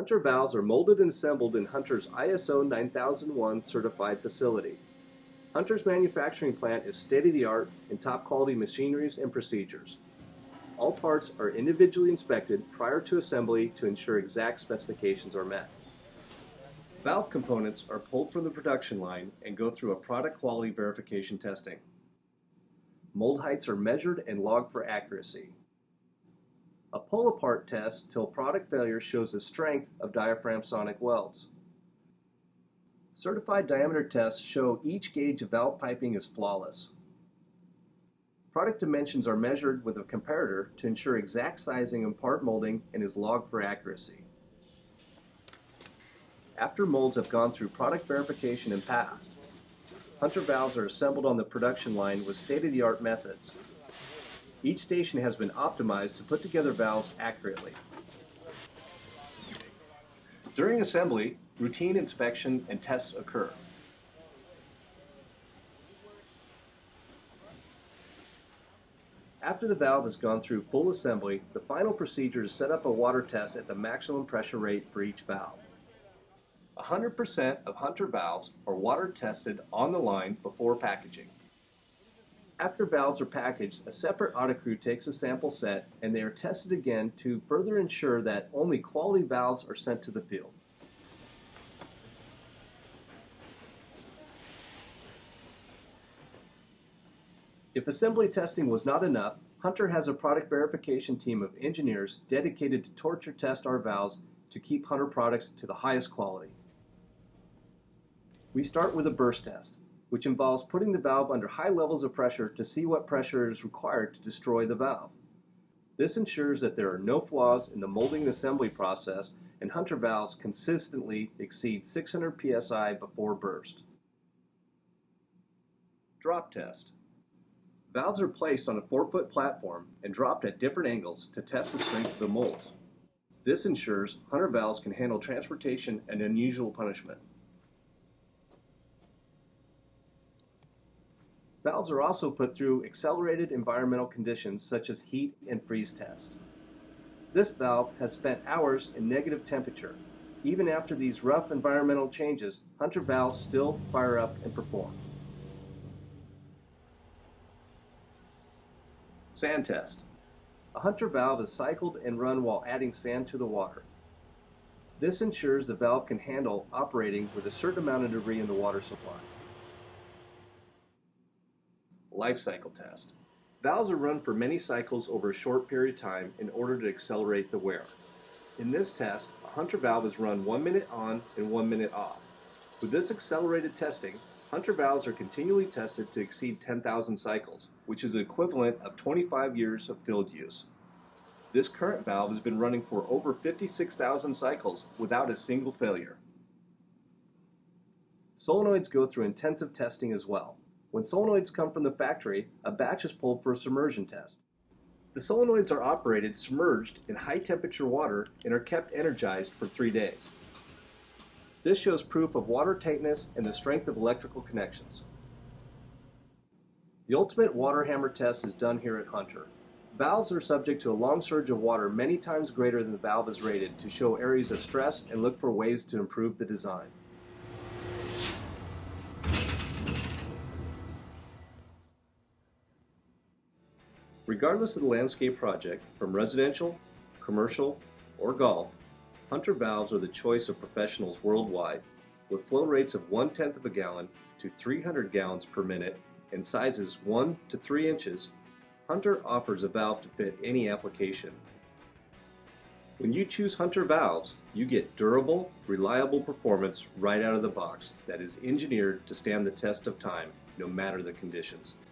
Hunter valves are molded and assembled in Hunter's ISO 9001 certified facility. Hunter's manufacturing plant is state-of-the-art in top-quality machineries and procedures. All parts are individually inspected prior to assembly to ensure exact specifications are met. Valve components are pulled from the production line and go through a product quality verification testing. Mold heights are measured and logged for accuracy. A pull-apart test till product failure shows the strength of diaphragm sonic welds. Certified diameter tests show each gauge of valve piping is flawless. Product dimensions are measured with a comparator to ensure exact sizing and part molding and is logged for accuracy. After molds have gone through product verification and passed, Hunter valves are assembled on the production line with state-of-the-art methods. Each station has been optimized to put together valves accurately. During assembly, routine inspection and tests occur. After the valve has gone through full assembly, the final procedure is to set up a water test at the maximum pressure rate for each valve. 100% of Hunter valves are water tested on the line before packaging. After valves are packaged, a separate audit crew takes a sample set and they are tested again to further ensure that only quality valves are sent to the field. If assembly testing was not enough, Hunter has a product verification team of engineers dedicated to torture test our valves to keep Hunter products to the highest quality. We start with a burst test, which involves putting the valve under high levels of pressure to see what pressure is required to destroy the valve. This ensures that there are no flaws in the molding and assembly process, and Hunter valves consistently exceed 600 psi before burst. Drop test. Valves are placed on a 4-foot platform and dropped at different angles to test the strength of the molds. This ensures Hunter valves can handle transportation and unusual punishment. Valves are also put through accelerated environmental conditions such as heat and freeze test. This valve has spent hours in negative temperature. Even after these rough environmental changes, Hunter valves still fire up and perform. Sand test. A Hunter valve is cycled and run while adding sand to the water. This ensures the valve can handle operating with a certain amount of debris in the water supply. Life cycle test. Valves are run for many cycles over a short period of time in order to accelerate the wear. In this test, a Hunter valve is run 1 minute on and 1 minute off. With this accelerated testing, Hunter valves are continually tested to exceed 10,000 cycles, which is the equivalent of 25 years of field use. This current valve has been running for over 56,000 cycles without a single failure. Solenoids go through intensive testing as well. When solenoids come from the factory, a batch is pulled for a submersion test. The solenoids are operated submerged in high-temperature water and are kept energized for 3 days. This shows proof of water tightness and the strength of electrical connections. The ultimate water hammer test is done here at Hunter. Valves are subject to a long surge of water many times greater than the valve is rated to show areas of stress and look for ways to improve the design. Regardless of the landscape project, from residential, commercial, or golf, Hunter valves are the choice of professionals worldwide, with flow rates of 1/10 of a gallon to 300 gallons per minute and sizes 1 to 3 inches. Hunter offers a valve to fit any application. When you choose Hunter valves, you get durable, reliable performance right out of the box that is engineered to stand the test of time, no matter the conditions.